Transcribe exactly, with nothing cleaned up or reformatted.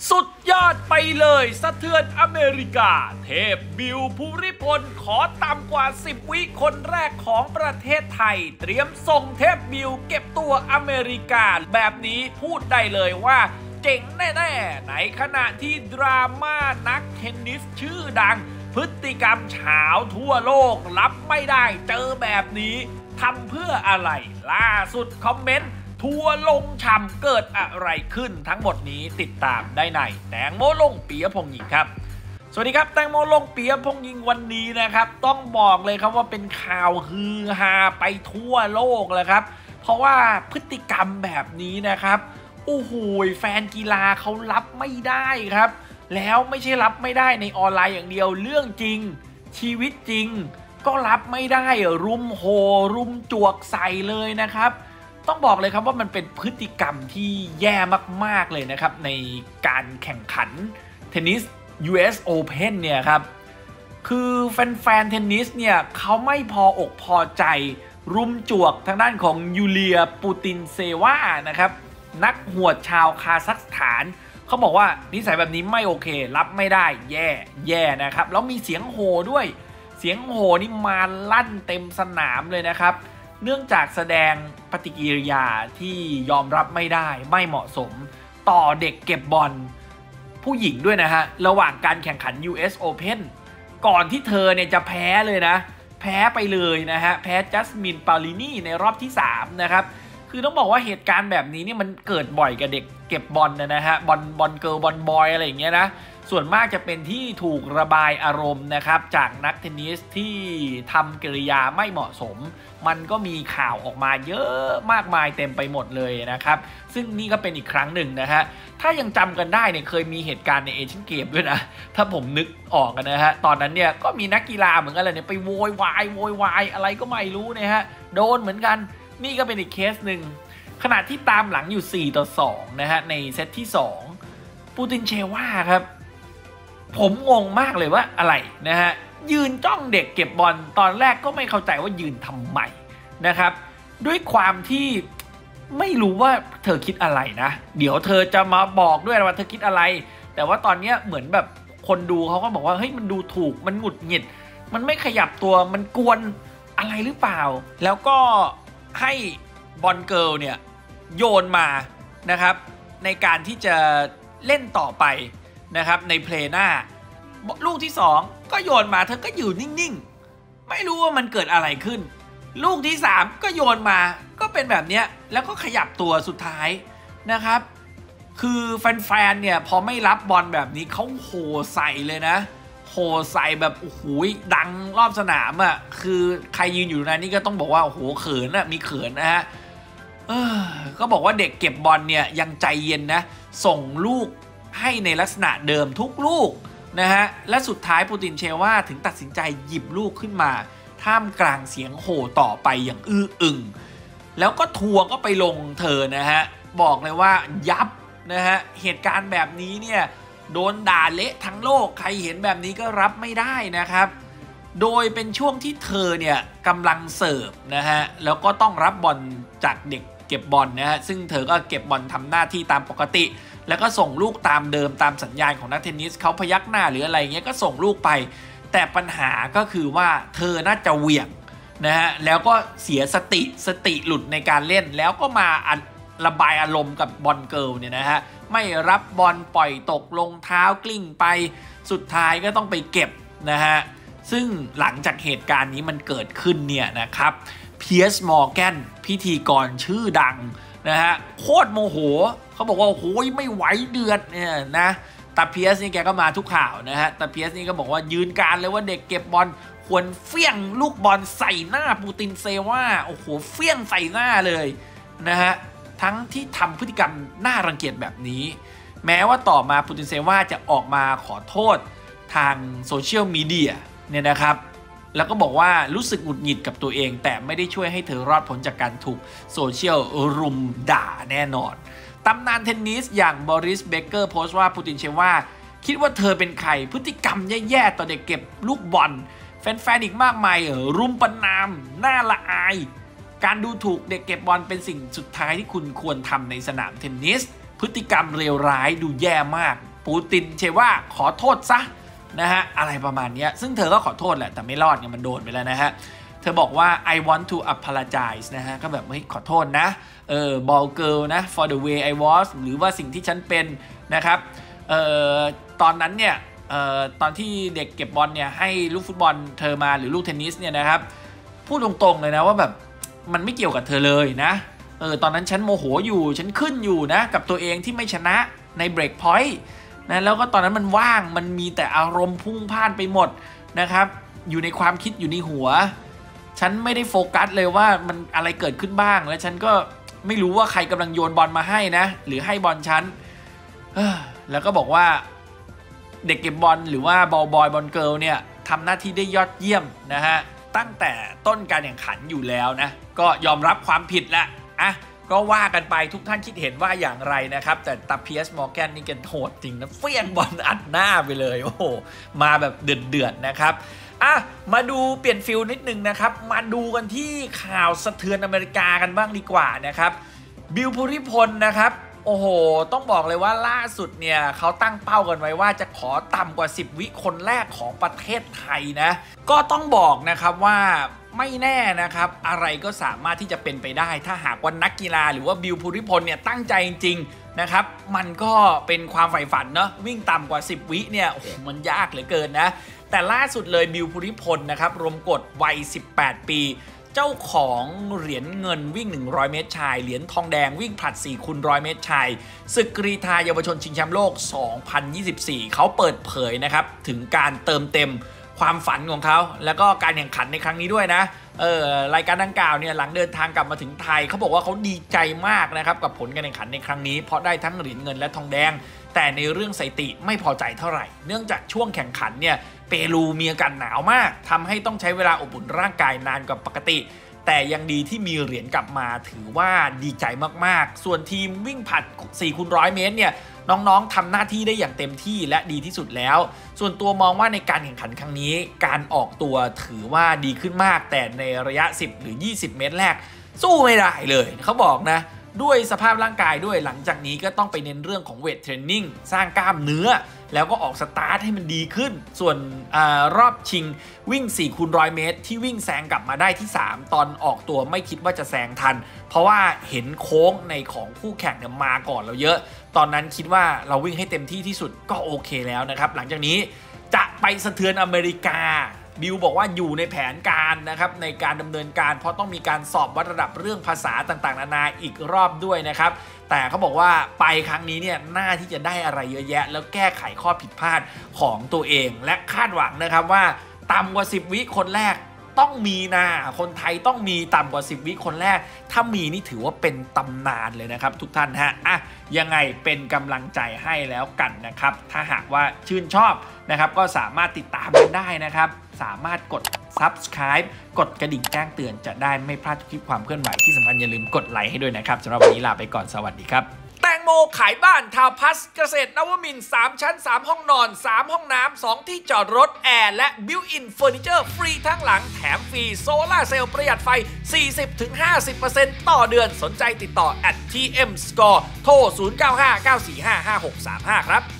สุดยอดไปเลยสะเทือนอเมริกาเทพบิลภูริพลขอต่ำกว่าสิบวิคนแรกของประเทศไทยเตรียมส่งเทพบิลเก็บตัวอเมริกาแบบนี้พูดได้เลยว่าเจ๋งแน่ๆในขณะที่ดราม่านักเทนนิสชื่อดังพฤติกรรมเฉาทั่วโลกรับไม่ได้เจอแบบนี้ทำเพื่ออะไรล่าสุดคอมเมนต์ทัวลงช่ำเกิดอะไรขึ้นทั้งหมดนี้ติดตามได้ในแตงโมลงปิยพงษ์หญิงครับสวัสดีครับแตงโมลงปิยพงษ์หญิงวันนี้นะครับต้องบอกเลยครับว่าเป็นข่าวฮือฮาไปทั่วโลกเลยครับเพราะว่าพฤติกรรมแบบนี้นะครับโอ้โหแฟนกีฬาเขารับไม่ได้ครับแล้วไม่ใช่รับไม่ได้ในออนไลน์อย่างเดียวเรื่องจริงชีวิตจริงก็รับไม่ได้รุมโหรุมจวกใส่เลยนะครับต้องบอกเลยครับว่ามันเป็นพฤติกรรมที่แย่มากๆเลยนะครับในการแข่งขันเทนนิส ยู เอส Open เนี่ยครับคือแฟนๆเทนนิสเนี่ยเขาไม่พออกพอใจรุมจวกทางด้านของยูเลียปูตินเซวานะครับนักหวดชาวคาซัคสถานเขาบอกว่านิสัยแบบนี้ไม่โอเครับไม่ได้แย่แย่นะครับแล้วมีเสียงโห่ด้วยเสียงโห่นี่มาลั่นเต็มสนามเลยนะครับเนื่องจากแสดงปฏิกิริยาที่ยอมรับไม่ได้ไม่เหมาะสมต่อเด็กเก็บบอลผู้หญิงด้วยนะฮะระหว่างการแข่งขัน ยู เอส Open ก่อนที่เธอเนี่ยจะแพ้เลยนะแพ้ไปเลยนะฮะแพ้จัสมินปาลินีในรอบที่สามนะครับคือต้องบอกว่าเหตุการณ์แบบนี้นี่มันเกิดบ่อยกับเด็กเก็บบอลนะฮะบอลบอลเกิร์ลบอลบอยอะไรอย่างเงี้ยนะส่วนมากจะเป็นที่ถูกระบายอารมณ์นะครับจากนักเทนนิสที่ทำกิริยาไม่เหมาะสมมันก็มีข่าวออกมาเยอะมากมายเต็มไปหมดเลยนะครับซึ่งนี่ก็เป็นอีกครั้งหนึ่งนะฮะถ้ายังจำกันได้เนี่ยเคยมีเหตุการณ์ในเอเชียนเกมด้วยนะถ้าผมนึกออกกันนะฮะตอนนั้นเนี่ยก็มีนักกีฬาเหมือนกันเลยเนี่ยไปโวยวายโวยวายอะไรก็ไม่รู้นะฮะโดนเหมือนกันนี่ก็เป็นอีกเคสหนึ่งขณะที่ตามหลังอยู่สี่ต่อสองนะฮะในเซตที่สองปูตินเชว่าครับผมงงมากเลยว่าอะไรนะฮะยืนจ้องเด็กเก็บบอลตอนแรกก็ไม่เข้าใจว่ายืนทำไมนะครับด้วยความที่ไม่รู้ว่าเธอคิดอะไรนะเดี๋ยวเธอจะมาบอกด้วยว่าเธอคิดอะไรแต่ว่าตอนนี้เหมือนแบบคนดูเขาก็บอกว่าเฮ้ยมันดูถูกมันหงุดหงิดมันไม่ขยับตัวมันกวนอะไรหรือเปล่าแล้วก็ให้บอลเกิร์ลเนี่ยโยนมานะครับในการที่จะเล่นต่อไปนะครับในเพลย์หน้าลูกที่สองก็โยนมาเธอก็อยู่นิ่งๆไม่รู้ว่ามันเกิดอะไรขึ้นลูกที่สามก็โยนมาก็เป็นแบบนี้แล้วก็ขยับตัวสุดท้ายนะครับคือแฟนๆเนี่ยพอไม่รับบอลแบบนี้เขาโห่ใส่เลยนะโห่ใส่แบบโอ้โหดังรอบสนามอ่ะคือใครยืนอยู่ตรงนั้นนี่ก็ต้องบอกว่าโอ้โหเขินอ่ะมีเขินนะฮะเออก็บอกว่าเด็กเก็บบอลเนี่ยยังใจเย็นนะส่งลูกให้ในลักษณะเดิมทุกลูกนะฮะและสุดท้ายปูตินเชว่าถึงตัดสินใจหยิบลูกขึ้นมาท่ามกลางเสียงโห่ต่อไปอย่างอื้ออึงแล้วก็ทัวร์ก็ไปลงเธอนะฮะบอกเลยว่ายับนะฮะเหตุการณ์แบบนี้เนี่ยโดนด่าเละทั้งโลกใครเห็นแบบนี้ก็รับไม่ได้นะครับโดยเป็นช่วงที่เธอเนี่ยกำลังเสิร์ฟนะฮะแล้วก็ต้องรับบอลจากเด็กเก็บบอลนะฮะซึ่งเธอก็เก็บบอลทำหน้าที่ตามปกติแล้วก็ส่งลูกตามเดิมตามสัญญาณของนักเทนนิสเขาพยักหน้าหรืออะไรเงี้ยก็ส่งลูกไปแต่ปัญหาก็คือว่าเธอน่าจะเหวี่ยงนะฮะแล้วก็เสียสติสติหลุดในการเล่นแล้วก็มาระบายอารมณ์กับบอลเกิร์ลเนี่ยนะฮะไม่รับบอลปล่อยตกลงเท้ากลิ้งไปสุดท้ายก็ต้องไปเก็บนะฮะซึ่งหลังจากเหตุการณ์นี้มันเกิดขึ้นเนี่ยนะครับเพียร์สมอร์แกนพิธีกรชื่อดังนะฮะโคตรโมโหเขาบอกว่าโอ้ยไม่ไหวเดือดเนี่ยนะแต่เพียร์สนี่แกก็มาทุกข่าวนะฮะแต่เพียร์สนี่ก็บอกว่ายืนการเลยว่าเด็กเก็บบอลควรเฟี้ยงลูกบอลใส่หน้าปูตินเซว่าโอ้โหเฟี้ยงใส่หน้าเลยนะฮะทั้งที่ทำพฤติกรรมน่ารังเกียจแบบนี้แม้ว่าต่อมาปูตินเซว่าจะออกมาขอโทษทางโซเชียลมีเดียเนี่ยนะครับแล้วก็บอกว่ารู้สึกหงุดหงิดกับตัวเองแต่ไม่ได้ช่วยให้เธอรอดพ้นจากการถูกโซเชียลรุมด่าแน่นอนตำนานเทนนิสอย่างบอริสเบเกอร์โพสต์ว่าปูตินเชว่าคิดว่าเธอเป็นใครพฤติกรรมแย่ๆต่อเด็กเก็บลูกบอลแฟนๆอีกมากมายรุมประณามน่าละอายการดูถูกเด็กเก็บบอลเป็นสิ่งสุดท้ายที่คุณควรทำในสนามเทนนิสพฤติกรรมเลวร้ายดูแย่มากปูตินเชว่าขอโทษซะนะฮะอะไรประมาณนี้ซึ่งเธอก็ขอโทษแหละแต่ไม่รอดเนี่ยมันโดนไปแล้วนะฮะเธอบอกว่า I want to apologize นะฮะก็แบบเฮ้ยขอโทษนะเออ ball girl นะ for the way I was หรือว่าสิ่งที่ฉันเป็นนะครับเอ่อตอนนั้นเนี่ยเอ่อตอนที่เด็กเก็บบอลเนี่ยให้ลูกฟุตบอลเธอมาหรือลูกเทนนิสเนี่ยนะครับพูดตรงๆเลยนะว่าแบบมันไม่เกี่ยวกับเธอเลยนะเออตอนนั้นฉันโมโหอยู่ฉันขึ้นอยู่นะกับตัวเองที่ไม่ชนะในเบรกพอยต์นะแล้วก็ตอนนั้นมันว่างมันมีแต่อารมณ์พุ่งพ่านไปหมดนะครับอยู่ในความคิดอยู่ในหัวฉันไม่ได้โฟกัสเลยว่ามันอะไรเกิดขึ้นบ้างแล้วฉันก็ไม่รู้ว่าใครกำลังโยนบอลมาให้นะหรือให้บอลฉันแล้วก็บอกว่าเด็กเก็บบอลหรือว่าบอลบอยบอลเกิร์ลเนี่ยทำหน้าที่ได้ยอดเยี่ยมนะฮะตั้งแต่ต้นการแข่งขันอยู่แล้วนะก็ยอมรับความผิดแหละอ่ะก็ว่ากันไปทุกท่านคิดเห็นว่าอย่างไรนะครับแต่ตาเพียสมอร์แกนนี่แกโหดจริงนะเฟี้ยงบอลอัดหน้าไปเลยโอ้โหมาแบบเดือดๆนะครับอ่ะมาดูเปลี่ยนฟิลนิดนึงนะครับมาดูกันที่ข่าวสะเทือนอเมริกากันบ้างดีกว่านะครับบิลภูริพลนะครับโอ้โหต้องบอกเลยว่าล่าสุดเนี่ยเขาตั้งเป้ากันไว้ว่าจะขอต่ำกว่าสิบวิคนแรกของประเทศไทยนะก็ต้องบอกนะครับว่าไม่แน่นะครับอะไรก็สามารถที่จะเป็นไปได้ถ้าหากว่านักกีฬาหรือว่าบิลภูริพลเนี่ยตั้งใจจริงๆนะครับมันก็เป็นความใฝ่ฝันเนาะวิ่งต่ำกว่าสิบวิเนี่ยโอ้โหมันยากเหลือเกินนะแต่ล่าสุดเลยบิลภูริพลนะครับรมกฎวัยสิบแปดปีเจ้าของเหรียญเงินวิ่งหนึ่งร้อยเมตรชายเหรียญทองแดงวิ่งผลัดสี่คูณหนึ่งร้อยเมตรชายศึกกรีฑาเยาวชนชิงแชมป์โลกสองพันยี่สิบสี่เขาเปิดเผยนะครับถึงการเติมเต็มความฝันของเขาแล้วก็การแข่งขันในครั้งนี้ด้วยนะเออรายการดังกล่าวเนี่ยหลังเดินทางกลับมาถึงไทยเขาบอกว่าเขาดีใจมากนะครับกับผลการแข่งขันในครั้งนี้เพราะได้ทั้งเหรียญเงินและทองแดงแต่ในเรื่องสถิติไม่พอใจเท่าไหร่เนื่องจากช่วงแข่งขันเนี่ยเปรูมีอากาศหนาวมากทำให้ต้องใช้เวลาอบอุ่นร่างกายนานกว่าปกติแต่ยังดีที่มีเหรียญกลับมาถือว่าดีใจมากๆส่วนทีมวิ่งผลัดสี่คูณหนึ่งร้อยเมตรเนี่ยน้องๆทำหน้าที่ได้อย่างเต็มที่และดีที่สุดแล้วส่วนตัวมองว่าในการแข่งขันครั้งนี้การออกตัวถือว่าดีขึ้นมากแต่ในระยะสิบหรือยี่สิบเมตรแรกสู้ไม่ได้เลยเขาบอกนะด้วยสภาพร่างกายด้วยหลังจากนี้ก็ต้องไปเน้นเรื่องของเวทเทรนนิ่งสร้างกล้ามเนื้อแล้วก็ออกสตาร์ทให้มันดีขึ้นส่วนอรอบชิงวิ่งสี่คูณหนึ่งร้อยเมตรที่วิ่งแซงกลับมาได้ที่สามตอนออกตัวไม่คิดว่าจะแซงทันเพราะว่าเห็นโค้งในของคู่แข่งเนี่ยมาก่อนเราเยอะตอนนั้นคิดว่าเราวิ่งให้เต็มที่ที่สุดก็โอเคแล้วนะครับหลังจากนี้จะไปสะเทือนอเมริกาบิลบอกว่าอยู่ในแผนการนะครับในการดำเนินการเพราะต้องมีการสอบวัดระดับเรื่องภาษาต่างๆนานาอีกรอบด้วยนะครับแต่เขาบอกว่าไปครั้งนี้เนี่ยน่าที่จะได้อะไรเยอะแยะแล้วแก้ไขข้อผิดพลาดของตัวเองและคาดหวังนะครับว่าต่ำกว่าสิบวิคนแรกต้องมีนะคนไทยต้องมีต่ำกว่าสิบวิคนแรกถ้ามีนี่ถือว่าเป็นตำนานเลยนะครับทุกท่านฮะอ่ะยังไงเป็นกำลังใจให้แล้วกันนะครับถ้าหากว่าชื่นชอบนะครับก็สามารถติดตามกันได้นะครับสามารถกด ซับสไครบ์ กดกระดิ่งแจ้งเตือนจะได้ไม่พลาดทุกคลิปความเคลื่อนไหวที่สำคัญอย่าลืมกดไลค์ให้ด้วยนะครับสำหรับวันนี้ลาไปก่อนสวัสดีครับแตงโมขายบ้านทาวน์พลัสเกษตรนวมินทร์สามชั้นสามห้องนอนสามห้องน้ำสองที่จอดรถแอร์และบิวอินเฟอร์นิเจอร์ฟรีทั้งหลังแถมฟรีโซล่าเซลล์ประหยัดไฟ สี่สิบถึงห้าสิบเปอร์เซ็นต์ ต่อเดือนสนใจติดต่อ แอท ที เอ็ม สกอร์ โทร ศูนย์ เก้า ห้า เก้า สี่ ห้า ห้า หก สาม ห้า ครับ